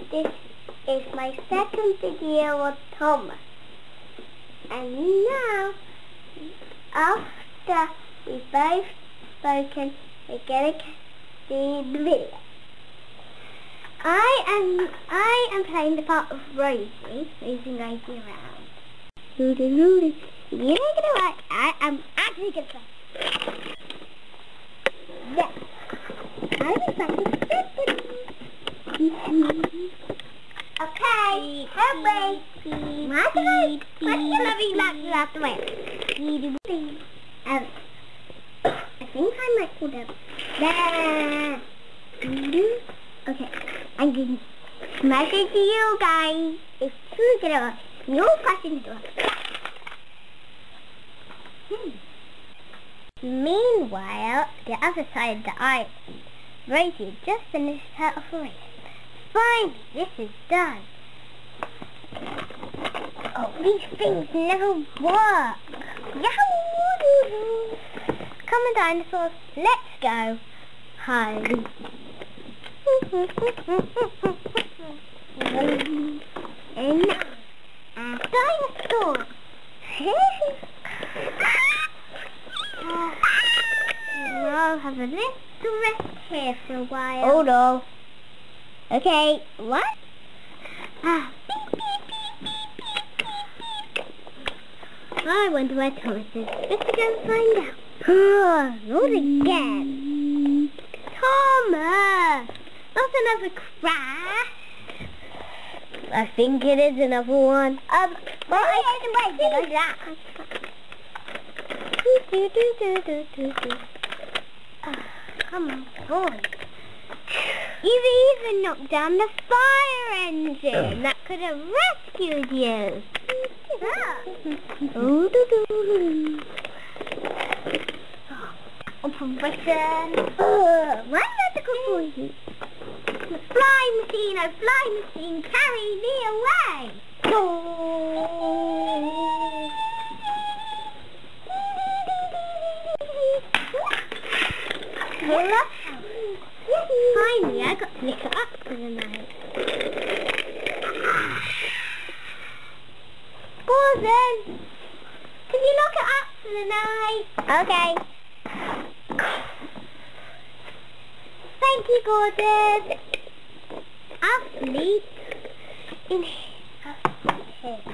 This is my second video on Thomas. And now, after we've both spoken, we're going to see the video. I am playing the part of Rosie, moving Rosie around. Rudy. You're not gonna like. I am actually gonna play. Yeah. I'm excited. Okay. Hurry. What's gonna be last way? I think I might pull them. There. Okay. I'm gonna smash it to you guys. It's too good. You're passing the door. Meanwhile, the other side of the island, Rosie just finished her operation. Finally, this is done. Oh, these things never work. Yahoo! Come on, dinosaurs, let's go home. And dinosaurs. I'll have a little rest here for a while. Oh no. Okay, what? I wonder where Thomas is. Let's go and find out. Not again. Thomas! Not another crash. I think it is another one. Come on, boy. You've even knocked down the fire engine that could have rescued you. Operation. One medical for you. Fly machine, oh fly machine, carry me away. Finally, I got to lift it up for the night. Gordon, can you lock it up for the night? Okay. Thank you, Gordon. I'll sleep in here.